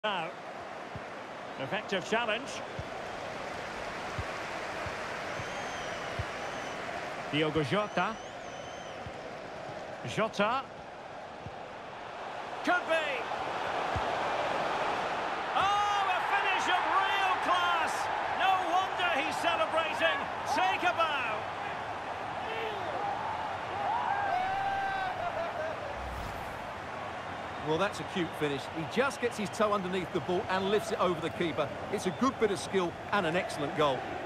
Now, effective challenge. Diogo Jota. Jota. Could be. Oh, a finish of real class. No wonder he's celebrating. Take a bow. Well, that's a cute finish. He just gets his toe underneath the ball and lifts it over the keeper. It's a good bit of skill and an excellent goal.